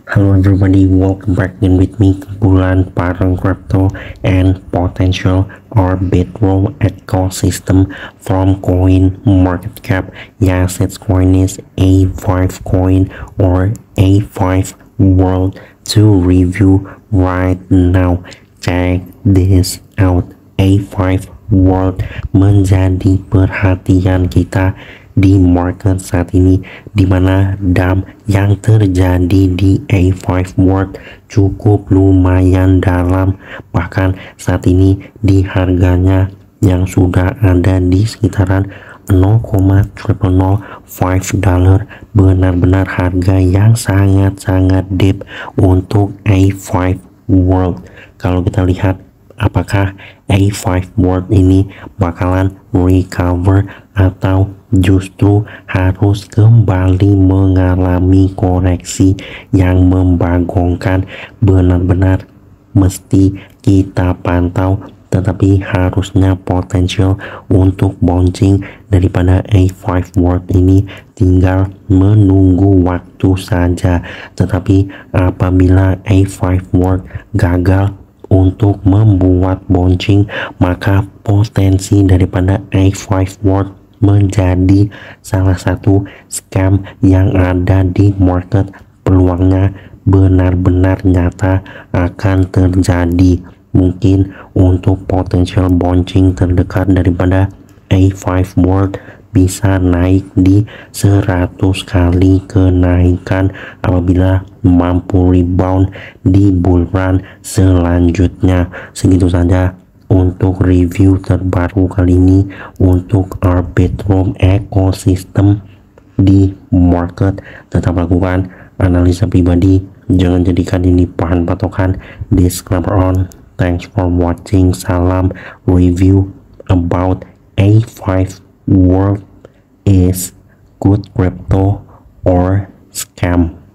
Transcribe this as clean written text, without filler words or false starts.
Hello everybody, welcome back again with me, Bulan Bareng Crypto and Potential Arbitrum Ecosystem from Coin Market Cap. Yes, its coin is A5 coin or A5 World to review right now. Check this out. A5 World menjadi perhatian kita di market saat ini, di mana dump yang terjadi di A5 World cukup lumayan dalam, bahkan saat ini di harganya yang sudah ada di sekitaran 0,0005 dolar, benar-benar harga yang sangat-sangat deep untuk A5 World. Kalau kita lihat apakah A5 World ini bakalan recover atau justru harus kembali mengalami koreksi yang membagongkan, benar-benar mesti kita pantau. Tetapi harusnya potensial untuk bouncing daripada A5 World ini tinggal menunggu waktu saja. Tetapi apabila A5 World gagal untuk membuat bouncing, maka potensi daripada A5 World menjadi salah satu scam yang ada di market. Peluangnya benar-benar nyata akan terjadi. Mungkin untuk potensial bouncing terdekat daripada A5 World bisa naik di 100 kali kenaikan apabila mampu rebound di bull run selanjutnya. Segitu saja untuk review terbaru kali ini untuk Arbitrum Ecosystem di market. Tetap lakukan analisa pribadi, jangan jadikan ini bahan patokan. Disclaimer on. Thanks for watching. Salam review about A5 World is good crypto or scam.